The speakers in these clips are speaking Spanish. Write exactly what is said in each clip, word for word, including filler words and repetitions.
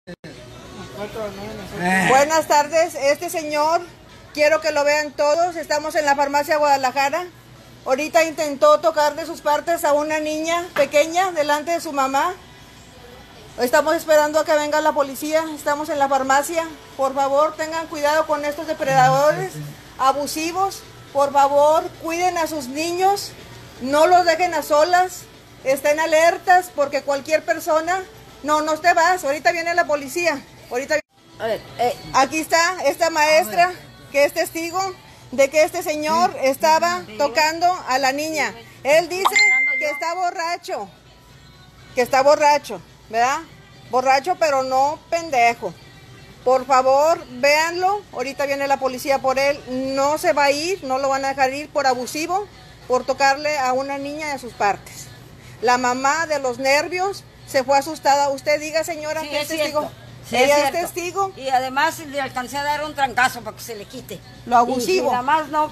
Eh. Buenas tardes, este señor, quiero que lo vean todos, estamos en la farmacia Guadalajara. Ahorita intentó tocar de sus partes a una niña pequeña delante de su mamá. Estamos esperando a que venga la policía, estamos en la farmacia. Por favor, tengan cuidado con estos depredadores abusivos. Por favor, cuiden a sus niños, no los dejen a solas, estén alertas porque cualquier persona... No, no te vas, ahorita viene la policía. Ahorita... A ver, eh. Aquí está esta maestra que es testigo de que este señor estaba tocando a la niña. Él dice que está borracho, que está borracho, ¿verdad? Borracho, pero no pendejo. Por favor, véanlo. Ahorita viene la policía por él. No se va a ir, no lo van a dejar ir por abusivo, por tocarle a una niña de sus partes. La mamá de los nervios se fue asustada. Usted diga, señora, sí, que es, es testigo. Sí, Ella es, es testigo. Y además le alcancé a dar un trancazo para que se le quite. Lo abusivo. Y, y nada más no.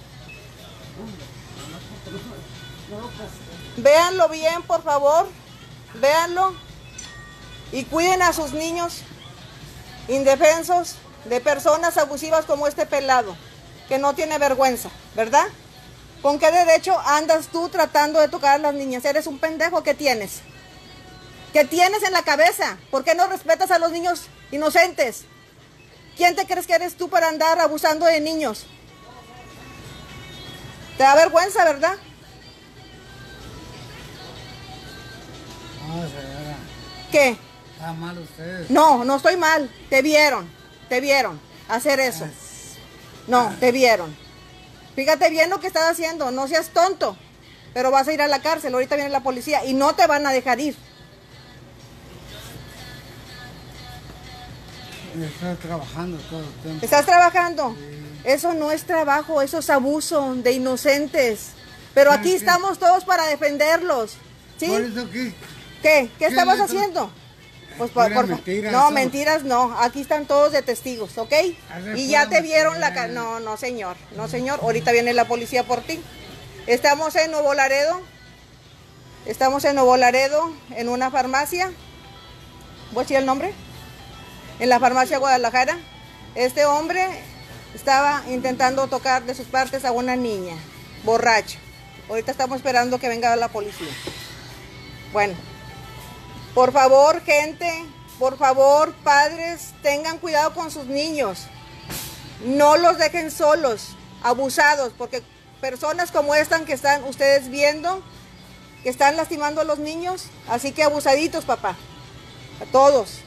Véanlo bien, por favor. Véanlo. Y cuiden a sus niños indefensos de personas abusivas como este pelado, que no tiene vergüenza, ¿verdad? ¿Con qué derecho andas tú tratando de tocar a las niñas? ¿Eres un pendejo? ¿Qué tienes? ¿Qué tienes en la cabeza? ¿Por qué no respetas a los niños inocentes? ¿Quién te crees que eres tú para andar abusando de niños? Te da vergüenza, ¿verdad? No, señora. ¿Qué? Está mal usted. No, no estoy mal. Te vieron, te vieron hacer eso. No, te vieron. Fíjate bien lo que estás haciendo, no seas tonto. Pero vas a ir a la cárcel, ahorita viene la policía y no te van a dejar ir. Estoy trabajando todo el tiempo. ¿Estás trabajando? Sí. Eso no es trabajo, eso es abuso de inocentes. Pero aquí ¿Qué? estamos todos para defenderlos. ¿Sí? ¿Por eso qué? ¿Qué? ¿Qué ¿Qué estabas le- haciendo? Pues por, por mentiras, no, son. mentiras no. Aquí están todos de testigos, ¿ok? ver, Y ya te vieron la mentir. ca- No, no, señor. No, señor. Ahorita viene la policía por ti. Estamos en Nuevo Laredo. Estamos en Nuevo Laredo, en una farmacia. ¿Voy a decir el nombre? En la farmacia Guadalajara. Este hombre estaba intentando tocar de sus partes a una niña, borracha. Ahorita estamos esperando que venga la policía. Bueno, por favor, gente, por favor, padres, tengan cuidado con sus niños. No los dejen solos, abusados, porque personas como esta que están ustedes viendo, que están lastimando a los niños, así que abusaditos, papá, a todos.